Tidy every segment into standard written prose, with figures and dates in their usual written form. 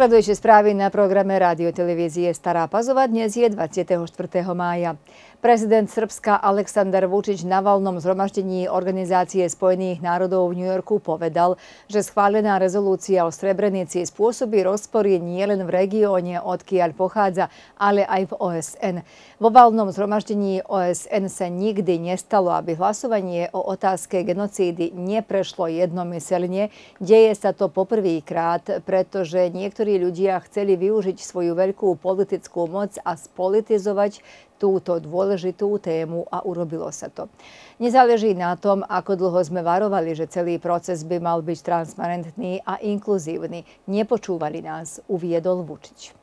Sledujete správy na programe radiotelevízie Stará Pazova. Dnes je 24. mája. Prezident Srbska Aleksandar Vučić na valnom zhromaždení Organizácie spojených národov v New Yorku povedal, že schválená rezolúcia o Srebrenici spôsobí rozpory nielen v regióne, odkiaľ pochádza, ale aj v OSN. Vo valnom zhromaždení OSN sa nikdy nestalo, aby hlasovanie o otázke genocídy neprešlo jednomyseľne. Deje sa to poprvýkrát, pretože niektorí ľudia chceli využiť svoju veľkú politickú moc a spolitizovať túto dôležitú tému a urobilo sa to. Nezáleží na tom, ako dlho sme varovali, že celý proces by mal byť transparentný a inkluzívny. Nepočúvali nás, uviedol Vučić.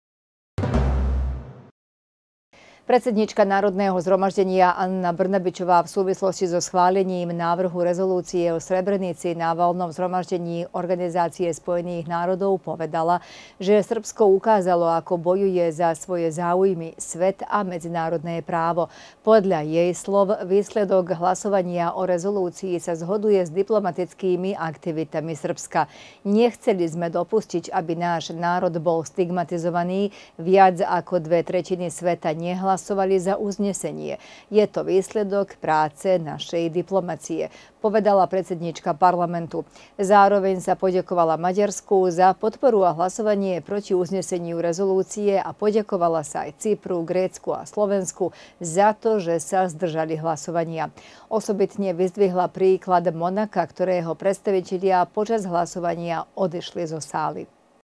Predsedníčka Národného zhromaždenia Anna Brnabićová v súvislosti so schválením návrhu rezolúcie o Srebrenici na valnom zhromaždení Organizácie spojených národov povedala, že Srbsko ukázalo, ako bojuje za svoje záujmy, svet a medzinárodné právo. Podľa jej slov výsledok hlasovania o rezolúcii sa zhoduje s diplomatickými aktivitami Srbska. Nechceli sme dopustiť, aby náš národ bol stigmatizovaný. Viac ako 2/3 sveta nehlasovali za uznesenie. Je to výsledok práce našej diplomacie, povedala predsedníčka parlamentu. Zároveň sa poďakovala Maďarsku za podporu a hlasovanie proti uzneseniu rezolúcie a poďakovala sa aj Cypru, Grécku a Slovensku za to, že sa zdržali hlasovania. Osobitne vyzdvihla príklad Monaka, ktorého predstavitelia počas hlasovania odišli zo sály.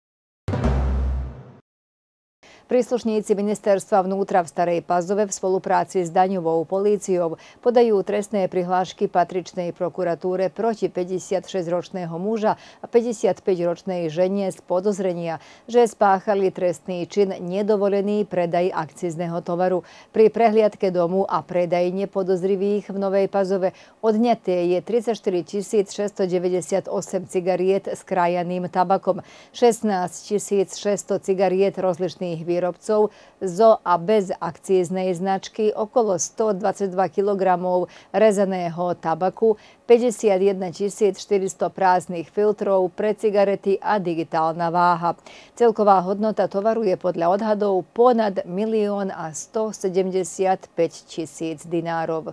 Príslušníci ministerstva vnútra v Starej Pazove v spolupráci s daňovou políciou podajú trestné prihlášky patričnej prokuratúre proti 56-ročného muža a 55-ročnej žene z podozrenia, že spáchali trestný čin nedovolený predaj akcizného tovaru. Pri prehliadke domu a predajne podozrivých v Novej Pazove odňaté je 34 698 cigariet s krájaným tabakom, 16 600 cigariet rozličných výrobcov zo a bez akcíznej značky, okolo 122 kg rezaného tabaku, 51 400 prázdnych filtrov pre cigarety a digitálna váha. Celková hodnota tovaru je podľa odhadov ponad 1 175 000 dinárov.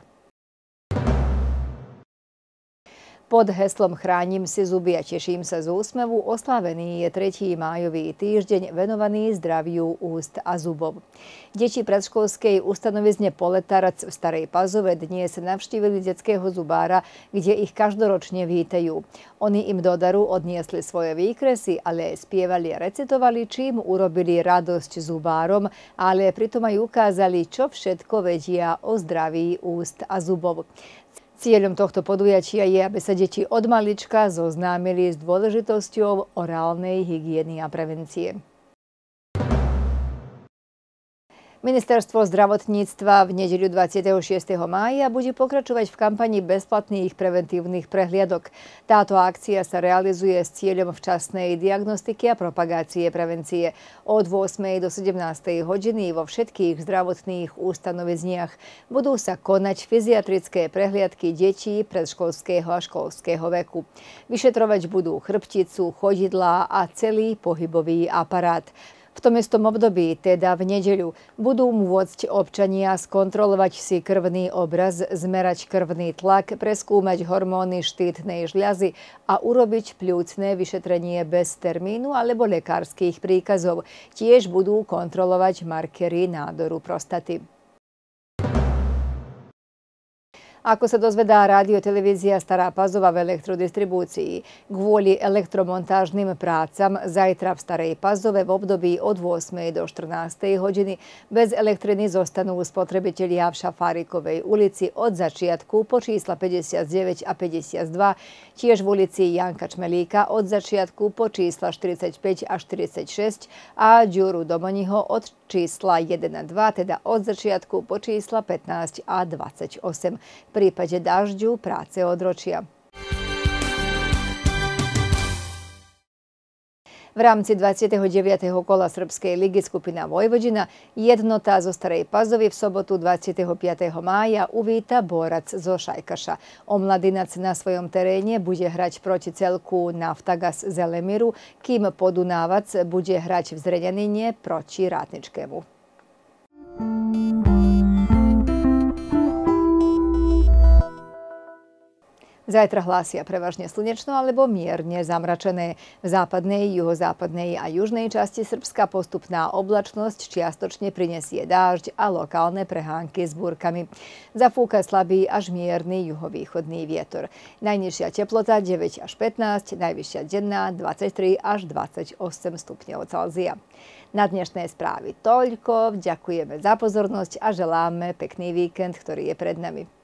Pod heslom Chránim si zuby a teším sa z úsmevu oslávený je 3. májový týždeň venovaný zdraviu úst a zubov. Deti predškolskej ustanovizne Poletarac v Starej Pazove dnes navštívili detského zubára, kde ich každoročne vítajú. Oni im do daru odniesli svoje výkresy, ale spievali a recitovali, čím urobili radosť zubárom, ale pritom aj ukázali, čo všetko vedia o zdraví úst a zubov. Cieľom tohto podujatia je, aby sa deti od malička zoznámili s dôležitosťou orálnej hygieny a prevencie. Ministerstvo zdravotníctva v nedeľu 26. mája bude pokračovať v kampani bezplatných preventívnych prehliadok. Táto akcia sa realizuje s cieľom včasnej diagnostiky a propagácie prevencie. Od 8. do 17. hodiny vo všetkých zdravotných ustanovizniach budú sa konať fyziatrické prehliadky detí predškolského a školského veku. Vyšetrovať budú chrbticu, chodidlá a celý pohybový aparát. V tom istom období, teda v nedeľu, budú môcť občania skontrolovať si krvný obraz, zmerať krvný tlak, preskúmať hormóny štítnej žľazy a urobiť pľúcne vyšetrenie bez termínu alebo lekárskych príkazov. Tiež budú kontrolovať markery nádoru prostaty. Ako sa dozvedá radiotelevízia Stará Pazova v elektrodistribúcii, kvôli elektromontážnym prácam zajtra v Starej Pazove v období od 8. do 14. hodiny bez elektriny zostanú spotrebitelia v Šafárikovej ulici od začiatku po čísla 59 a 52, tiež v ulici Janka Čmelíka od začiatku po čísla 45 a 46 a Ďuru Domoniho od čísla 1 a 2, teda od začiatku po čísla 15 a 28. V prípade dažďu práce odročia. V rámci 29. kola Srbskej ligy skupina Vojvodina Jednota zo Starej Pazovy v sobotu 25. mája uvíta Borac zo Šajkaša. Omladinac na svojom teréne bude hrať proti celku Naftagas Zelemiru, kým Podunávac bude hrať v Zrenjanine proti Ratničkému. Zajtra hlásia prevažne slnečno alebo mierne zamračené. V západnej, juhozápadnej a južnej časti Srbska postupná oblačnosť čiastočne prinesie dážď a lokálne prehánky s búrkami. Zafúka slabý až mierny juhovýchodný vietor. Najnižšia teplota 9 až 15, najvyššia denná 23 až 28 stupňov Celzia. Na dnešné správy toľko. Ďakujeme za pozornosť a želáme pekný víkend, ktorý je pred nami.